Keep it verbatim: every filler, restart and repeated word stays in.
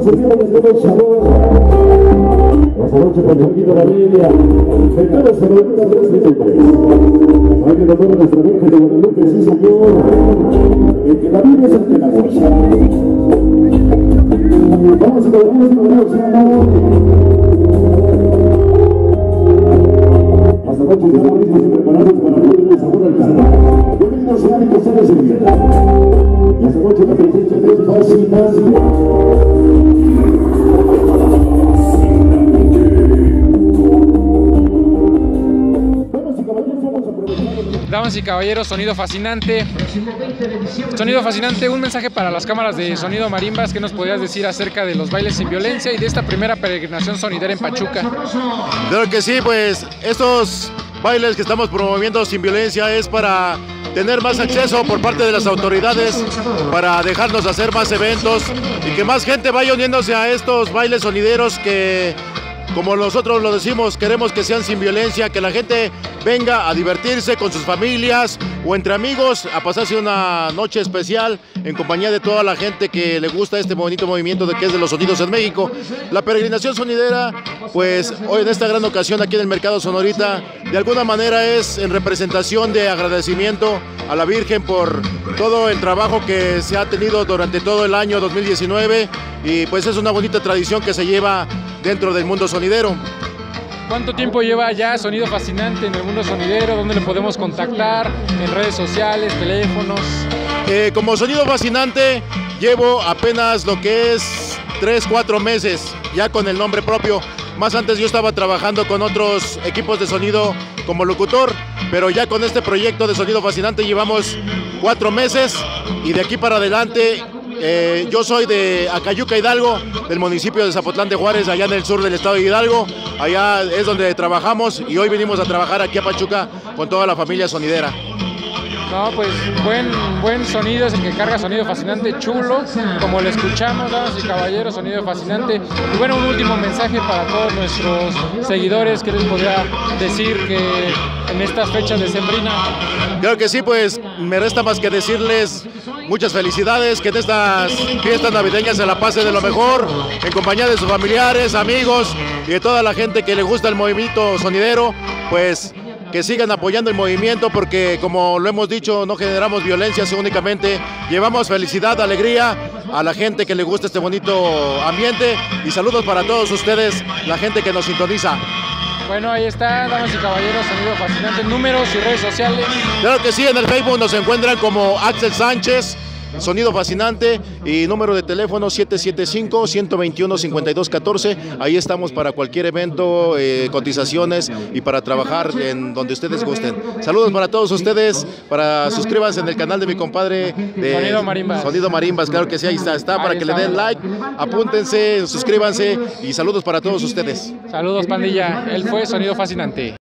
seguimos desde el salón. Esta noche con Joaquín de la Media, en cada semana de las tres. Hay que tomar nuestra Virgen de Guadalupe, sí señor. El que la vive es el que la goza. Vamos a ver, vamos a ver, vamos a Hasta noche que estamos listos y preparados para poner el sabor al carnaval. Bienvenidos a Ánico Sales en Vida. Y esta noche la presencia de Fascinante. Damas y caballeros, sonido fascinante. Sonido fascinante, un mensaje para las cámaras de Sonido Marimbas. ¿Qué nos podrías decir acerca de los bailes sin violencia y de esta primera peregrinación sonidera en Pachuca? Claro que sí, pues estos bailes que estamos promoviendo sin violencia es para tener más acceso por parte de las autoridades, para dejarnos hacer más eventos y que más gente vaya uniéndose a estos bailes sonideros que, como nosotros lo decimos, queremos que sean sin violencia, que la gente venga a divertirse con sus familias o entre amigos, a pasarse una noche especial en compañía de toda la gente que le gusta este bonito movimiento de que es de los sonidos en México. La peregrinación sonidera, pues hoy en esta gran ocasión aquí en el Mercado Sonorita, de alguna manera es en representación de agradecimiento a la Virgen por todo el trabajo que se ha tenido durante todo el año dos mil diecinueve y pues es una bonita tradición que se lleva dentro del mundo sonidero. ¿Cuánto tiempo lleva ya Sonido Fascinante en el mundo sonidero? ¿Dónde le podemos contactar? ¿En redes sociales, teléfonos? Eh, como Sonido Fascinante llevo apenas lo que es tres, cuatro meses ya con el nombre propio. Más antes yo estaba trabajando con otros equipos de sonido como locutor, pero ya con este proyecto de Sonido Fascinante llevamos cuatro meses y de aquí para adelante. Eh, yo soy de Acayuca, Hidalgo, del municipio de Zapotlán de Juárez, allá en el sur del estado de Hidalgo. Allá es donde trabajamos y hoy venimos a trabajar aquí a Pachuca con toda la familia sonidera. No, pues buen, buen sonido, es el que carga Sonido Fascinante, chulo, como lo escuchamos, damas y caballeros, Sonido Fascinante. Y bueno, un último mensaje para todos nuestros seguidores, ¿qué les podría decir que en estas fechas decembrinas? Claro que sí, pues me resta más que decirles muchas felicidades, que en estas fiestas navideñas se la pase de lo mejor, en compañía de sus familiares, amigos y de toda la gente que le gusta el movimiento sonidero, pues que sigan apoyando el movimiento porque, como lo hemos dicho, no generamos violencia, sino únicamente llevamos felicidad, alegría a la gente que le gusta este bonito ambiente y saludos para todos ustedes, la gente que nos sintoniza. Bueno, ahí está, damas y caballeros, Sonido Fascinante, números y redes sociales. Claro que sí, en el Facebook nos encuentran como Axel Sánchez, Sonido Fascinante, y número de teléfono siete siete cinco, uno dos uno, cinco dos uno cuatro. Ahí estamos para cualquier evento, eh, cotizaciones y para trabajar en donde ustedes gusten. Saludos para todos ustedes, para suscríbanse en el canal de mi compadre de Sonido Marimbas. Sonido Marimbas, claro que sí, ahí está, está para ahí que está. Le den like, apúntense, suscríbanse y saludos para todos ustedes. Saludos, pandilla, él fue Sonido Fascinante.